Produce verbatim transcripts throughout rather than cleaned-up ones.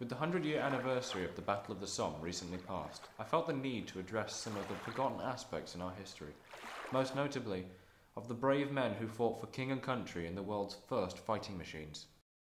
With the hundred-year anniversary of the Battle of the Somme recently passed, I felt the need to address some of the forgotten aspects in our history, most notably of the brave men who fought for king and country in the world's first fighting machines.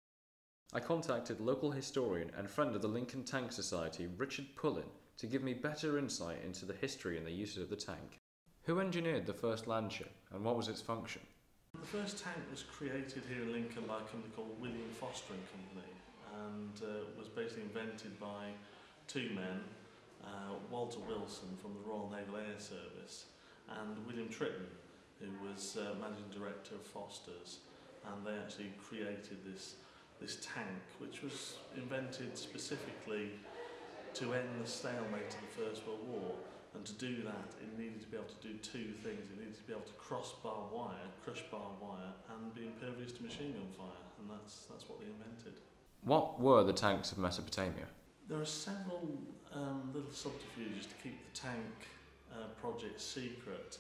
I contacted local historian and friend of the Lincoln Tank Society, Richard Pullin, to give me better insight into the history and the uses of the tank. Who engineered the first Landship, and what was its function? The first tank was created here in Lincoln by a company called William Foster and Company, and uh, was basically invented by two men, uh, Walter Wilson from the Royal Naval Air Service and William Tritton, who was uh, managing director of Foster's, and they actually created this this tank, which was invented specifically to end the stalemate of the First World War. And to do that, it needed to be able to do two things. It needed to be able to cross barbed wire, crush barbed wire, and be impervious to machine gun fire. And that's that's what they invented. What were the tanks of Mesopotamia? There are several um, little subterfuges to keep the tank uh, project secret.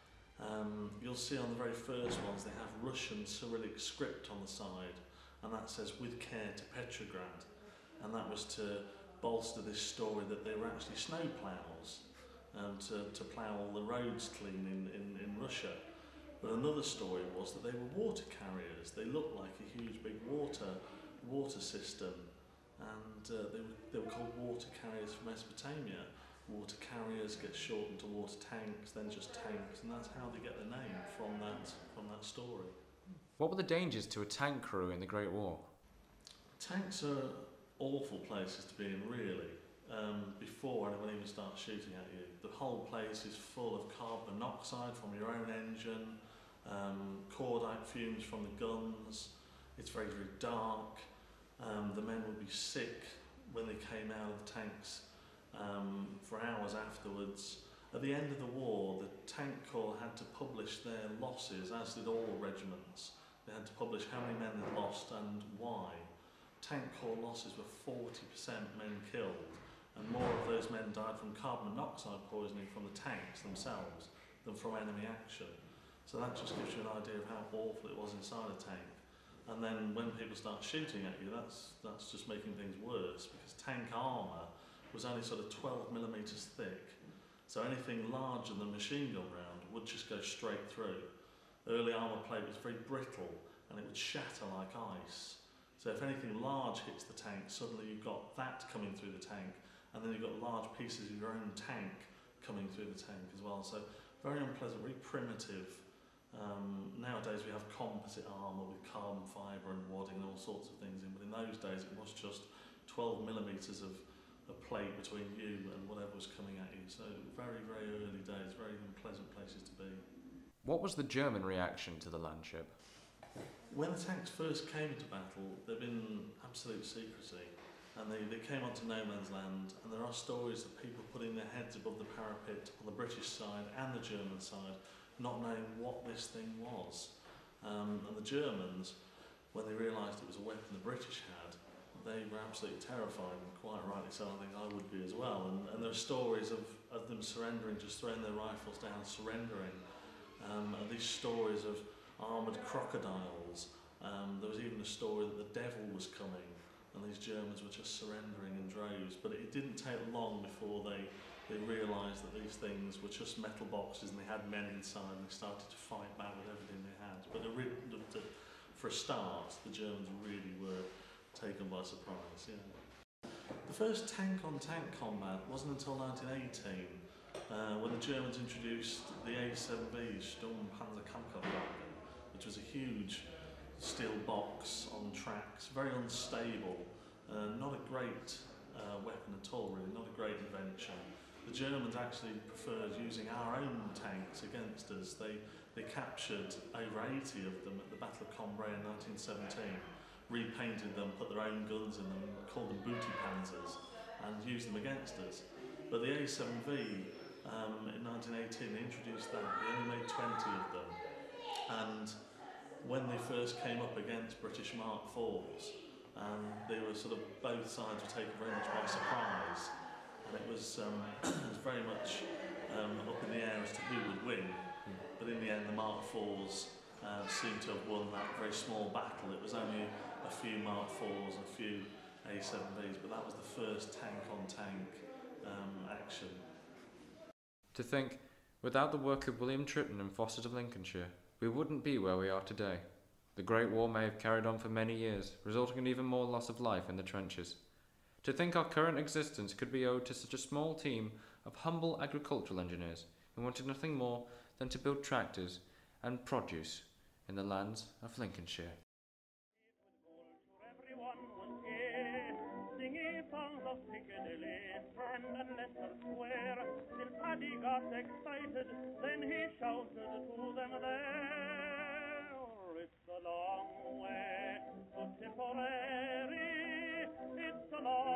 Um, you'll see on the very first ones they have Russian Cyrillic script on the side, and that says "with care to Petrograd," and that was to bolster this story that they were actually snow ploughs. Um, to, to plough all the roads clean in, in, in Russia. But another story was that they were water carriers. They looked like a huge big water water system, and uh, they, were, they were called water carriers for Mesopotamia. Water carriers get shortened to water tanks, then just tanks, and that's how they get their name from that, from that story. What were the dangers to a tank crew in the Great War? Tanks are awful places to be in, really. Um, before anyone even starts shooting at you. The whole place is full of carbon monoxide from your own engine, um, cordite fumes from the guns. It's very, very dark. Um, the men would be sick when they came out of the tanks um, for hours afterwards. At the end of the war, the Tank Corps had to publish their losses, as did all regiments. They had to publish how many men they'd lost and why. Tank Corps losses were forty percent men killed. And more of those men died from carbon monoxide poisoning from the tanks themselves than from enemy action. So that just gives you an idea of how awful it was inside a tank. And then when people start shooting at you, that's that's just making things worse, because tank armour was only sort of twelve millimetres thick. So anything larger than a machine gun round would just go straight through. Early armour plate was very brittle and it would shatter like ice. So if anything large hits the tank, suddenly you've got that coming through the tank. And then you've got large pieces of your own tank coming through the tank as well. So very unpleasant, very primitive. Um, nowadays we have composite armour with carbon fibre and wadding and all sorts of things in, but in those days it was just twelve millimetres of, of plate between you and whatever was coming at you. So very, very early days, very unpleasant places to be. What was the German reaction to the Landship? When the tanks first came into battle, they've been absolute secrecy. And they, they came onto no man's land, and there are stories of people putting their heads above the parapet on the British side and the German side, not knowing what this thing was. Um, and the Germans, when they realised it was a weapon the British had, they were absolutely terrified, and quite rightly so. I think I would be as well. And, and there are stories of, of them surrendering, just throwing their rifles down, surrendering. Um, and these stories of armoured crocodiles. Um, there was even a story that the devil was coming, and these Germans were just surrendering in droves. But it didn't take long before they, they realised that these things were just metal boxes and they had men inside, and they started to fight back with everything they had. But the, the, the, for a start, the Germans really were taken by surprise. Yeah. The first tank-on-tank combat wasn't until nineteen eighteen, uh, when the Germans introduced the A seven B Sturmpanzerkampfwagen, which was a huge steel box on tracks, very unstable, uh, not a great uh, weapon at all really, not a great invention. The Germans actually preferred using our own tanks against us. They, they captured over eighty of them at the Battle of Cambrai in nineteen seventeen, repainted them, put their own guns in them, called them booty panzers, and used them against us. But the A seven V, um, in nineteen eighteen, they introduced that. They only made twenty of them. And when they first came up against British Mark fours, um, they were sort of, both sides were taken very much by surprise, and it was, um, it was very much um, up in the air as to who would win. Mm. But in the end, the Mark fours uh, seemed to have won that very small battle. It was only a few Mark fours, a few A seven Bs, but that was the first tank-on-tank um, action. To think, without the work of William Tripton and Fawcett of Lincolnshire, we wouldn't be where we are today. The Great War may have carried on for many years, resulting in even more loss of life in the trenches. To think our current existence could be owed to such a small team of humble agricultural engineers who wanted nothing more than to build tractors and produce in the lands of Lincolnshire. Singing songs of Piccadilly, Strand and Leicester Square, till Paddy got excited, then he shouted to them there, it's a long way to Tipperary, it's a long